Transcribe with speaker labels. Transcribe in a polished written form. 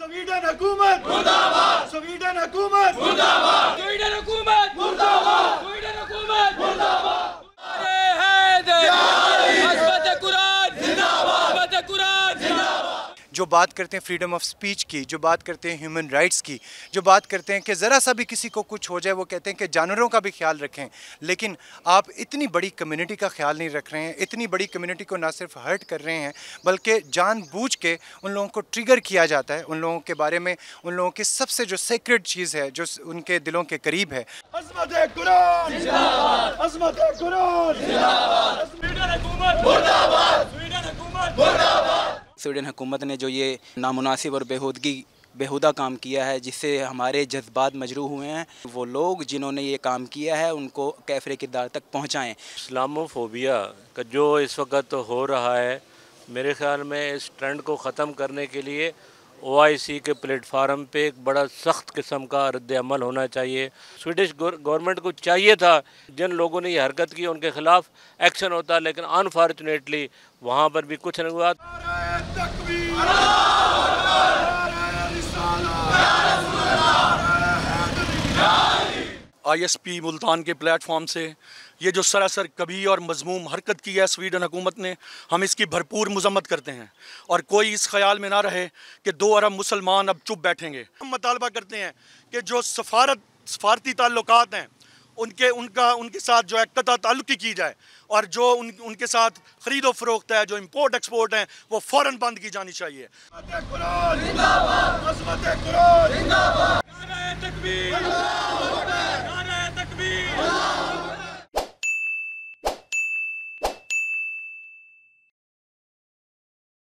Speaker 1: Sweden हुकूमत मुर्दाबाद, Sweden हुकूमत मुर्दाबाद, स्वीडन हुकूमत मुर्दाबाद, स्वीडन हुकूमत मुर्दाबाद।
Speaker 2: जो बात करते हैं फ्रीडम ऑफ स्पीच की, जो बात करते हैं ह्यूमन राइट्स की, जो बात करते हैं कि ज़रा सा भी किसी को कुछ हो जाए, वो कहते हैं कि जानवरों का भी ख्याल रखें, लेकिन आप इतनी बड़ी कम्युनिटी का ख्याल नहीं रख रहे हैं। इतनी बड़ी कम्युनिटी को ना सिर्फ हर्ट कर रहे हैं बल्कि जानबूझ के उन लोगों को ट्रिगर किया जाता है, उन लोगों के बारे में, उन लोगों की सबसे जो सेक्रेड चीज़ है, जो उनके दिलों के करीब है।
Speaker 1: अज़मत-ए-कुरान जिंदाबाद, अज़मत-ए-कुरान जिंदाबाद, स्वीडन हुकूमत मुर्दाबाद, स्वीडन हुकूमत मुर्दाबाद।
Speaker 3: स्वीडन हुकूमत ने जो ये नामुनासिब और बेहुदा काम किया है, जिससे हमारे जज्बात मजरूह हुए हैं, वो लोग जिन्होंने ये काम किया है उनको कैफरे किरदार तक पहुँचाएँ।
Speaker 4: इस्लामोफोबिया का जो इस वक्त हो रहा है, मेरे ख्याल में इस ट्रेंड को ख़त्म करने के लिए OIC के प्लेटफार्म पे एक बड़ा सख्त किस्म का रद्द-ए-अमल होना चाहिए। स्वीडिश गवर्नमेंट को चाहिए था जिन लोगों ने ये हरकत की उनके ख़िलाफ़ एक्शन होता, लेकिन अनफॉर्चुनेटली वहाँ पर भी कुछ नहीं हुआ।
Speaker 5: ISP मुल्तान के प्लेटफॉर्म से ये जो सरासर कभी और मजमूम हरकत की है स्वीडन हुकूमत ने, हम इसकी भरपूर मजम्मत करते हैं और कोई इस ख्याल में ना रहे कि 2 अरब मुसलमान अब चुप बैठेंगे। हम मुतालबा करते हैं कि जो सफारती ताल्लुकात हैं उनके साथ जो है कता ताल्लुकी की जाए और जो उनके साथ ख़रीदो फ़रोख्त है, जो इम्पोर्ट एक्सपोर्ट है, वो फ़ौरन बंद की जानी चाहिए।
Speaker 1: तकबीर, नारे तकबीर।